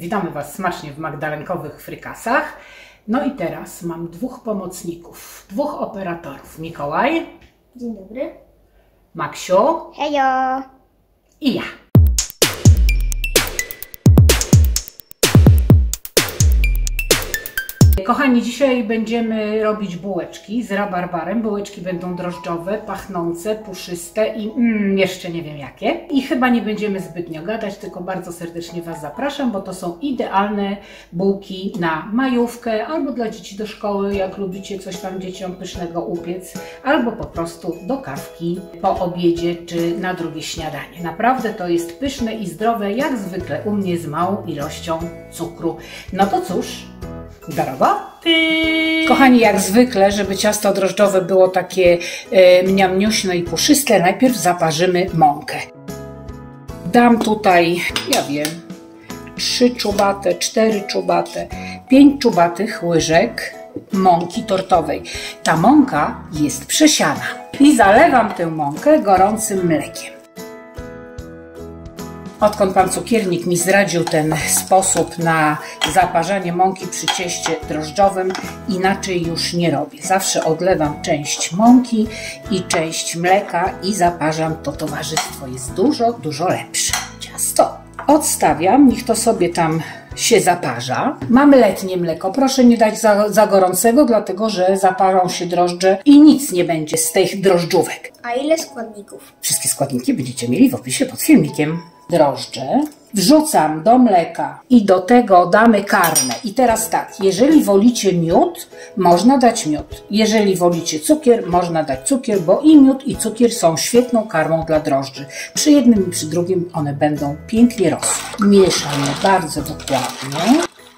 Witamy Was smacznie w magdalenkowych frykasach. No i teraz mam dwóch pomocników, dwóch operatorów. Mikołaj. Dzień dobry. Maksiu. Hejo. I ja. Kochani, dzisiaj będziemy robić bułeczki z rabarbarem. Bułeczki będą drożdżowe, pachnące, puszyste i jeszcze nie wiem jakie. I chyba nie będziemy zbytnio gadać, tylko bardzo serdecznie Was zapraszam, bo to są idealne bułki na majówkę albo dla dzieci do szkoły, jak lubicie coś tam dzieciom pysznego upiec, albo po prostu do kawki po obiedzie czy na drugie śniadanie. Naprawdę to jest pyszne i zdrowe, jak zwykle u mnie z małą ilością cukru. No to cóż, do roboty! Kochani, jak zwykle, żeby ciasto drożdżowe było takie mniamniuśne i puszyste, najpierw zaparzymy mąkę. Dam tutaj, ja wiem, 3 czubate, 4 czubate, 5 czubatych łyżek mąki tortowej. Ta mąka jest przesiana. I zalewam tę mąkę gorącym mlekiem. Odkąd pan cukiernik mi zdradził ten sposób na zaparzanie mąki przy cieście drożdżowym, inaczej już nie robię. Zawsze odlewam część mąki i część mleka i zaparzam. To towarzystwo jest dużo, dużo lepsze. Ciasto odstawiam, niech to sobie tam się zaparza. Mamy letnie mleko, proszę nie dać za gorącego, dlatego że zaparzą się drożdże i nic nie będzie z tych drożdżówek. A ile składników? Wszystkie składniki będziecie mieli w opisie pod filmikiem. Drożdże wrzucam do mleka i do tego damy karmę. I teraz tak, jeżeli wolicie miód, można dać miód. Jeżeli wolicie cukier, można dać cukier, bo i miód i cukier są świetną karmą dla drożdży. Przy jednym i przy drugim one będą pięknie rosły. Mieszam je bardzo dokładnie.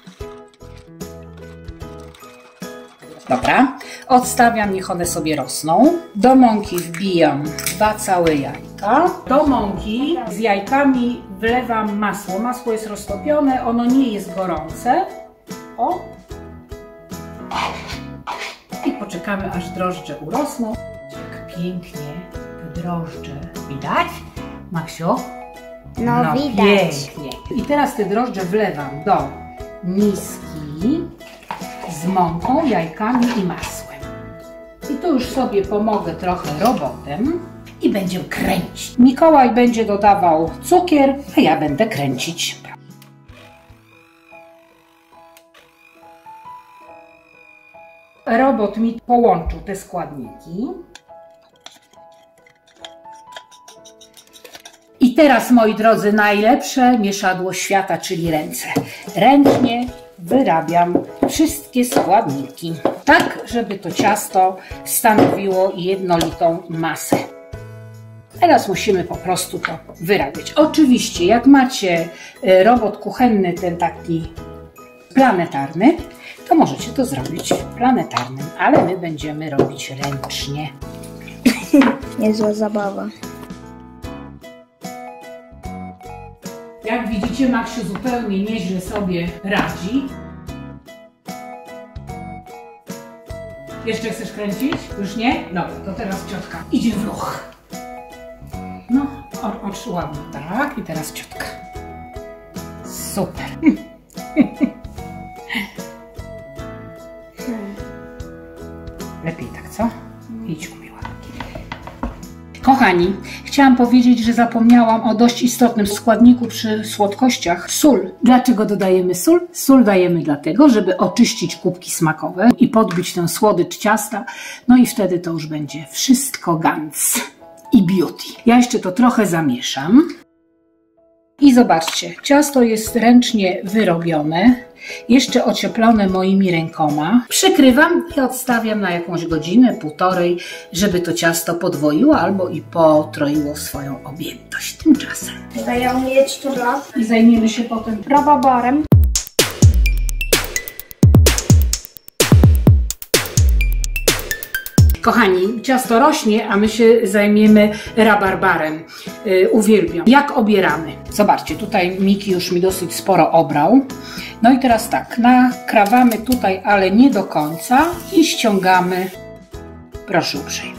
Dobra, odstawiam, niech one sobie rosną. Do mąki wbijam 2 całe jajka. Do mąki z jajkami wlewam masło. Masło jest roztopione, ono nie jest gorące. O! I poczekamy, aż drożdże urosną. Jak pięknie te drożdże. Widać? Maksiu? No widać. Pięknie. I teraz te drożdże wlewam do miski z mąką, jajkami i masłem. I tu już sobie pomogę trochę robotem i będziemy kręcić. Mikołaj będzie dodawał cukier, a ja będę kręcić. Robot mi połączył te składniki. I teraz, moi drodzy, najlepsze mieszadło świata, czyli ręce. Ręcznie wyrabiam wszystkie składniki, tak żeby to ciasto stanowiło jednolitą masę. Teraz musimy po prostu to wyrabiać. Oczywiście, jak macie robot kuchenny, ten taki planetarny, to możecie to zrobić planetarnym, ale my będziemy robić ręcznie. Niezła zabawa. Jak widzicie, Maksiu zupełnie nieźle sobie radzi. Jeszcze chcesz kręcić? Już nie? Dobra, to teraz ciotka idzie w ruch. No, oczy ładnie, tak. I teraz ciotka. Super. Lepiej tak, co? Idź, umiła. Kochani, chciałam powiedzieć, że zapomniałam o dość istotnym składniku przy słodkościach. Sól. Dlaczego dodajemy sól? Sól dajemy dlatego, żeby oczyścić kubki smakowe i podbić ten słodycz ciasta. No i wtedy to już będzie wszystko ganz i beauty. Ja jeszcze to trochę zamieszam. I zobaczcie, ciasto jest ręcznie wyrobione, jeszcze ocieplone moimi rękoma. Przykrywam i odstawiam na jakąś godzinę, półtorej, żeby to ciasto podwoiło albo i potroiło swoją objętość. Tymczasem Daję umieć to i zajmiemy się potem rabarbarem. Kochani, ciasto rośnie, a my się zajmiemy rabarbarem. Uwielbiam. Jak obieramy? Zobaczcie, tutaj Miki już mi dosyć sporo obrał. No i teraz tak, nakrawamy tutaj, ale nie do końca i ściągamy, proszę uprzejmie,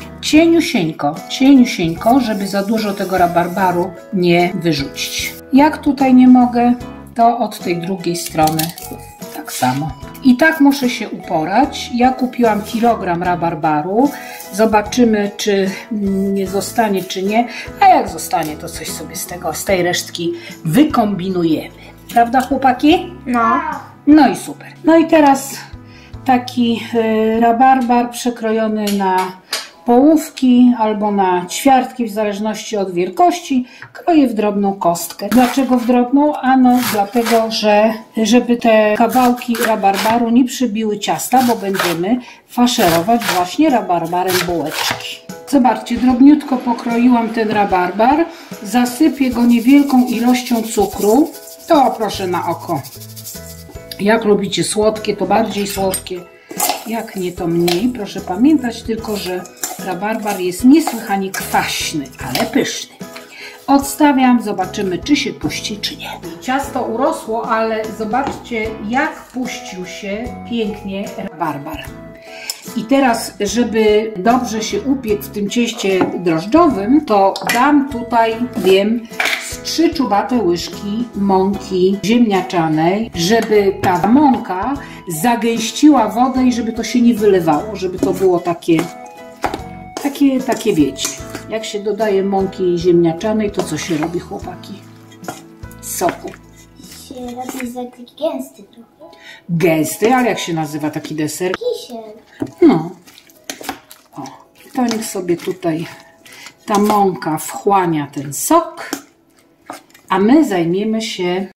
cieniusieńko, żeby za dużo tego rabarbaru nie wyrzucić. Jak tutaj nie mogę, to od tej drugiej strony tak samo. I tak muszę się uporać. Ja kupiłam kilogram rabarbaru. Zobaczymy, czy nie zostanie, czy nie. A jak zostanie, to coś sobie z tej resztki wykombinujemy. Prawda, chłopaki? No. No i super. No i teraz taki rabarbar przekrojony na połówki albo na ćwiartki, w zależności od wielkości, kroję w drobną kostkę. Dlaczego w drobną? Ano dlatego, że żeby te kawałki rabarbaru nie przybiły ciasta, bo będziemy faszerować właśnie rabarbarem bułeczki. Zobaczcie, drobniutko pokroiłam ten rabarbar, zasypię go niewielką ilością cukru. To proszę na oko. Jak lubicie słodkie, to bardziej słodkie. Jak nie, to mniej. Proszę pamiętać tylko, że rabarbar jest niesłychanie kwaśny, ale pyszny. Odstawiam, zobaczymy, czy się puści, czy nie. Ciasto urosło, ale zobaczcie, jak puścił się pięknie rabarbar. I teraz, żeby dobrze się upiekł w tym cieście drożdżowym, to dam tutaj, wiem, z 3 czubate łyżki mąki ziemniaczanej, żeby ta mąka zagęściła wodę i żeby to się nie wylewało, żeby to było takie wiecie. Jak się dodaje mąki ziemniaczanej, to co się robi, chłopaki? Z soku. Się robi taki gęsty trochę. Gęsty, ale jak się nazywa taki deser? Kisiel. No. O, to niech sobie tutaj ta mąka wchłania ten sok, a my zajmiemy się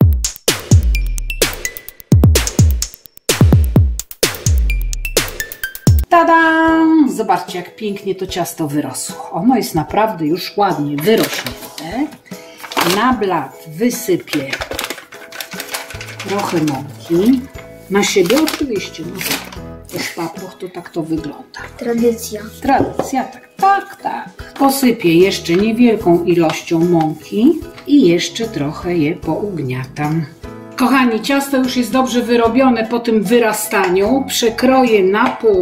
tada! Zobaczcie, jak pięknie to ciasto wyrosło. Ono jest naprawdę już ładnie wyrośnięte. Na blat wysypię trochę mąki. Na siebie oczywiście, no to szpaploch to tak to wygląda. Tradycja. Tradycja, tak. Posypię jeszcze niewielką ilością mąki i jeszcze trochę je pougniatam. Kochani, ciasto już jest dobrze wyrobione po tym wyrastaniu. Przekroję na pół.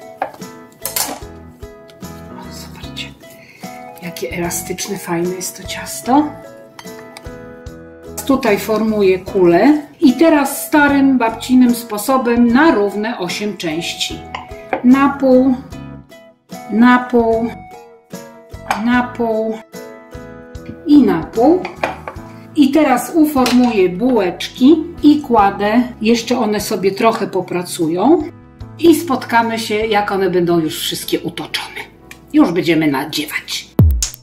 O, zobaczcie, jakie elastyczne, fajne jest to ciasto. Tutaj formuję kulę i teraz starym babcinym sposobem na równe 8 części. Na pół, na pół, na pół i na pół. I teraz uformuję bułeczki i kładę, jeszcze one sobie trochę popracują i spotkamy się, jak one będą już wszystkie utoczone. Już będziemy nadziewać.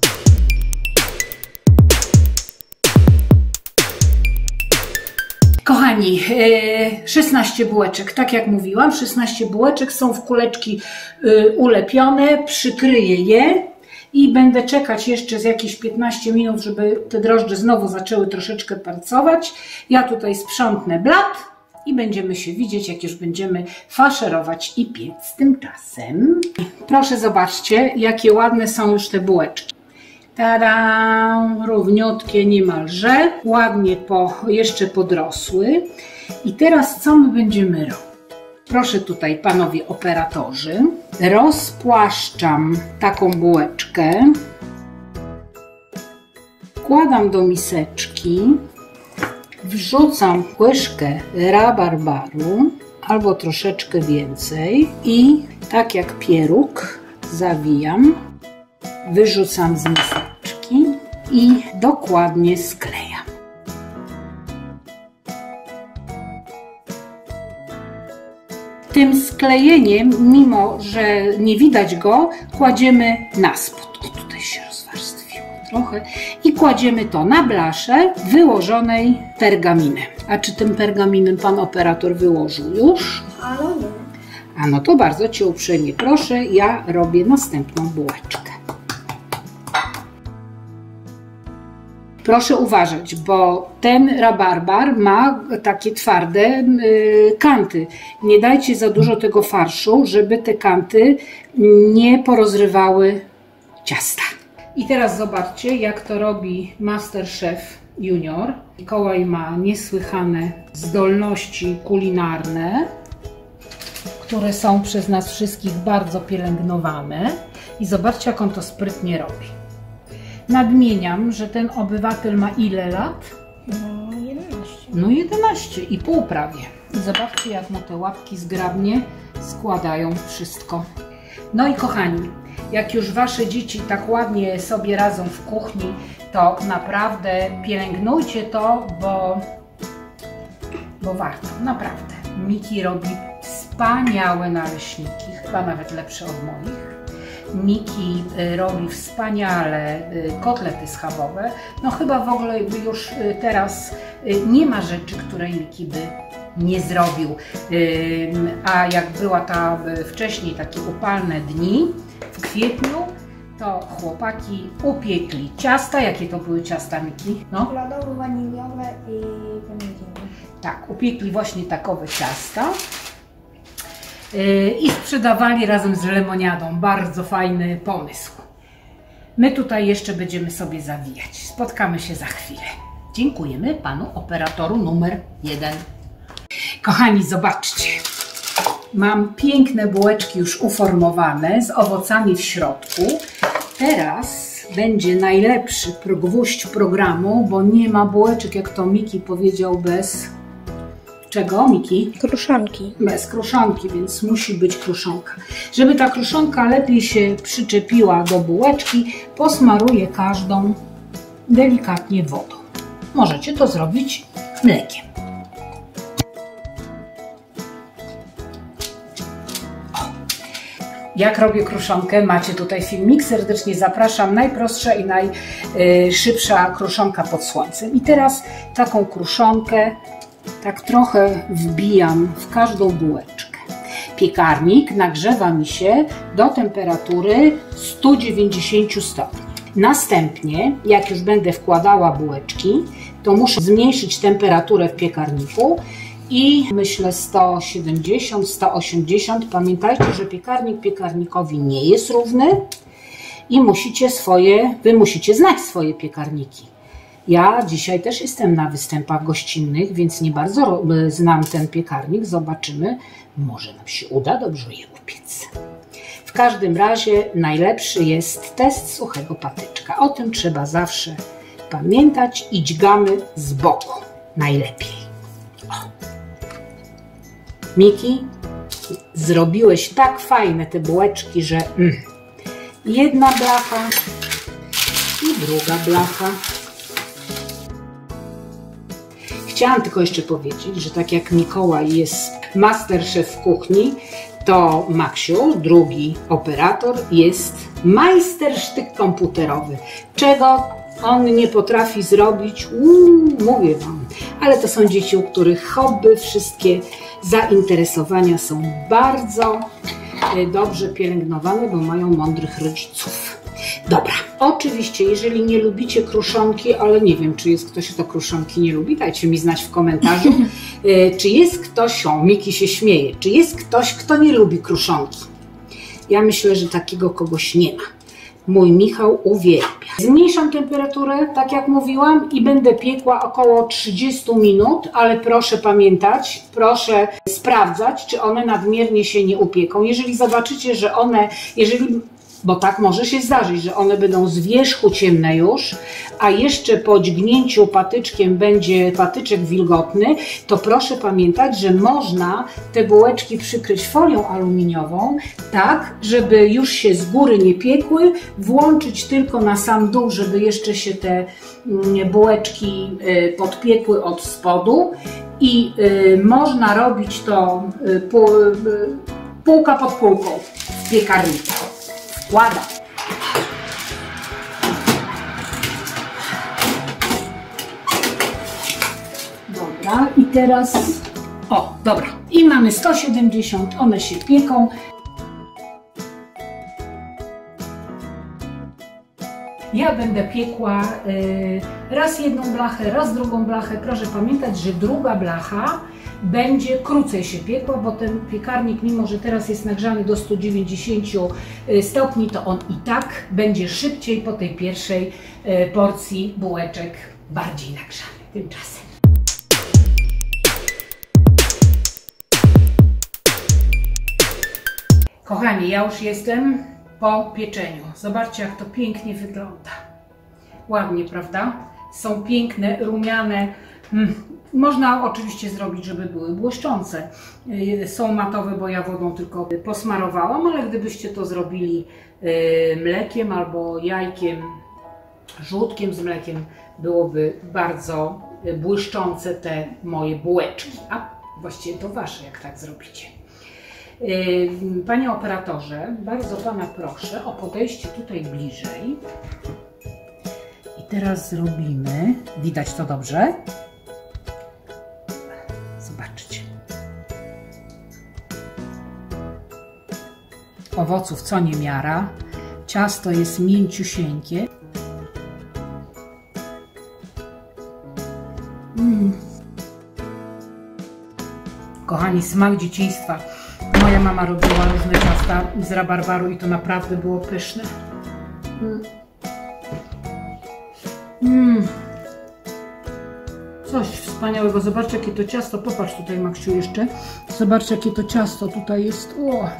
Kochani, 16 bułeczek, tak jak mówiłam, 16 bułeczek są w kuleczki ulepione, przykryję je i będę czekać jeszcze z jakieś 15 minut, żeby te drożdże znowu zaczęły troszeczkę pracować. Ja tutaj sprzątnę blat i będziemy się widzieć, jak już będziemy faszerować i piec tymczasem. Proszę, zobaczcie, jakie ładne są już te bułeczki. Tada! Równiutkie niemalże, ładnie jeszcze podrosły. I teraz co my będziemy robić? Proszę tutaj, panowie operatorzy, rozpłaszczam taką bułeczkę, wkładam do miseczki, wrzucam łyżkę rabarbaru albo troszeczkę więcej i tak jak pieróg zawijam, wyrzucam z miseczki i dokładnie sklejam. Tym sklejeniem, mimo że nie widać go, kładziemy na spód. O, tutaj się rozwarstwiło trochę. I kładziemy to na blaszę wyłożonej pergaminem. A czy tym pergaminem pan operator wyłożył już? Ale nie. A no to bardzo Cię uprzejmie proszę, ja robię następną bułeczkę. Proszę uważać, bo ten rabarbar ma takie twarde kanty. Nie dajcie za dużo tego farszu, żeby te kanty nie porozrywały ciasta. I teraz zobaczcie, jak to robi MasterChef Junior. Mikołaj ma niesłychane zdolności kulinarne, które są przez nas wszystkich bardzo pielęgnowane. I zobaczcie, jak on to sprytnie robi. Nadmieniam, że ten obywatel ma ile lat? No, 11. No 11,5 prawie. I zobaczcie, jak mu te łapki zgrabnie składają wszystko. No i kochani, jak już wasze dzieci tak ładnie sobie radzą w kuchni, to naprawdę pielęgnujcie to, bo warto, naprawdę. Miki robi wspaniałe naleśniki, chyba nawet lepsze od moich. Miki robi wspaniale kotlety schabowe. No chyba w ogóle już teraz nie ma rzeczy, której Miki by nie zrobił. A jak była ta wcześniej takie upalne dni w kwietniu, to chłopaki upiekli ciasta. Jakie to były ciasta, Miki? No? Czekoladowe, waniliowe i waniliowe. Tak, upiekli właśnie takowe ciasta. I sprzedawali razem z lemoniadą. Bardzo fajny pomysł. My tutaj jeszcze będziemy sobie zawijać. Spotkamy się za chwilę. Dziękujemy panu operatoru numer 1. Kochani, zobaczcie. Mam piękne bułeczki już uformowane z owocami w środku. Teraz będzie najlepszy gwóźdź programu, bo nie ma bułeczek, jak to Miki powiedział, bez... Czego, Miki? Kruszonki. Bez kruszonki, więc musi być kruszonka. Żeby ta kruszonka lepiej się przyczepiła do bułeczki, posmaruję każdą delikatnie wodą. Możecie to zrobić mlekiem. Jak robię kruszonkę, macie tutaj filmik, serdecznie zapraszam. Najprostsza i najszybsza kruszonka pod słońcem. I teraz taką kruszonkę tak trochę wbijam w każdą bułeczkę. Piekarnik nagrzewa mi się do temperatury 190 stopni. Następnie, jak już będę wkładała bułeczki, to muszę zmniejszyć temperaturę w piekarniku i myślę 170, 180. Pamiętajcie, że piekarnik piekarnikowi nie jest równy i wy musicie znać swoje piekarniki. Ja dzisiaj też jestem na występach gościnnych, więc nie bardzo znam ten piekarnik. Zobaczymy, może nam się uda dobrze je upiec. W każdym razie najlepszy jest test suchego patyczka. O tym trzeba zawsze pamiętać i dźgamy z boku. Najlepiej. O. Miki, zrobiłeś tak fajne te bułeczki, że jedna blacha i druga blacha. Chciałam tylko jeszcze powiedzieć, że tak jak Mikołaj jest masterchef w kuchni, to Maksiu, drugi operator, jest majstersztyk komputerowy. Czego on nie potrafi zrobić, mówię wam. Ale to są dzieci, u których hobby, wszystkie zainteresowania są bardzo dobrze pielęgnowane, bo mają mądrych rodziców. Dobra, oczywiście, jeżeli nie lubicie kruszonki, ale nie wiem, czy jest ktoś, kto kruszonki nie lubi, dajcie mi znać w komentarzu. Czy jest ktoś, Miki się śmieje, czy jest ktoś, kto nie lubi kruszonki? Ja myślę, że takiego kogoś nie ma. Mój Michał uwielbia. Zmniejszam temperaturę, tak jak mówiłam, i będę piekła około 30 minut, ale proszę pamiętać, proszę sprawdzać, czy one nadmiernie się nie upieką. Jeżeli zobaczycie, że bo tak może się zdarzyć, że one będą z wierzchu ciemne już, a jeszcze po dźgnięciu patyczkiem będzie patyczek wilgotny, to proszę pamiętać, że można te bułeczki przykryć folią aluminiową, tak, żeby już się z góry nie piekły, włączyć tylko na sam dół, żeby jeszcze się te bułeczki podpiekły od spodu i można robić to półka pod półką w piekarniku. Wkładam. Dobra, i teraz... O, dobra. I mamy 170, one się pieką. Ja będę piekła raz jedną blachę, raz drugą blachę. Proszę pamiętać, że druga blacha będzie krócej się piekła, bo ten piekarnik, mimo że teraz jest nagrzany do 190 stopni, to on i tak będzie szybciej po tej pierwszej porcji bułeczek bardziej nagrzany tymczasem. Kochani, ja już jestem po pieczeniu. Zobaczcie, jak to pięknie wygląda. Ładnie, prawda? Są piękne, rumiane. Można oczywiście zrobić, żeby były błyszczące. Są matowe, bo ja wodą tylko posmarowałam, ale gdybyście to zrobili mlekiem albo jajkiem, żółtkiem z mlekiem, byłoby bardzo błyszczące te moje bułeczki. A właściwie to wasze, jak tak zrobicie. Panie operatorze, bardzo Pana proszę o podejście tutaj bliżej. I teraz zrobimy, widać to dobrze? Zobaczcie. Owoców co niemiara, ciasto jest mięciusieńkie. Kochani, smak dzieciństwa. Moja mama robiła różne ciasta z rabarbaru i to naprawdę było pyszne. Coś wspaniałego. Zobaczcie, jakie to ciasto. Popatrz tutaj, Maksiu, jeszcze. Zobaczcie, jakie to ciasto tutaj jest. O.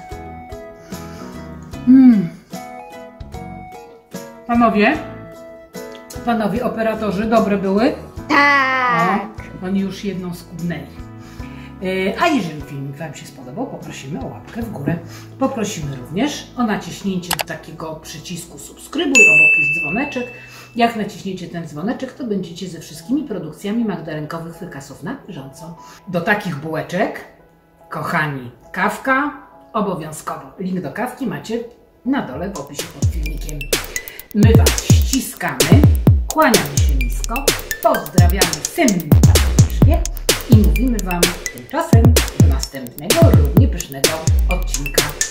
Panowie operatorzy, dobre były? Tak. O, oni już jedną skubnęli. A jeżeli filmik Wam się spodobał, poprosimy o łapkę w górę. Poprosimy również o naciśnięcie takiego przycisku subskrybuj, obok jest dzwoneczek. Jak naciśniecie ten dzwoneczek, to będziecie ze wszystkimi produkcjami magdalenkowych wykasów na bieżąco. Do takich bułeczek, kochani, kawka obowiązkowo. Link do kawki macie na dole w opisie pod filmikiem. My Was ściskamy, kłaniamy się nisko, pozdrawiamy serdecznie i mówimy Wam tymczasem do następnego, równie pysznego odcinka.